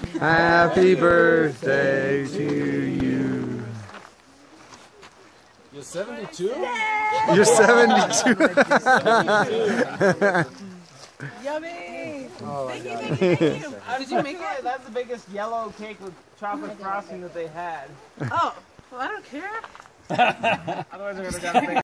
Happy birthday to you. You're 72? You're 72. Yummy! Oh my God. Thank you. Did you make it? That's the biggest yellow cake with chocolate frosting that they had. Oh, well, I don't care. Otherwise, I would have gotten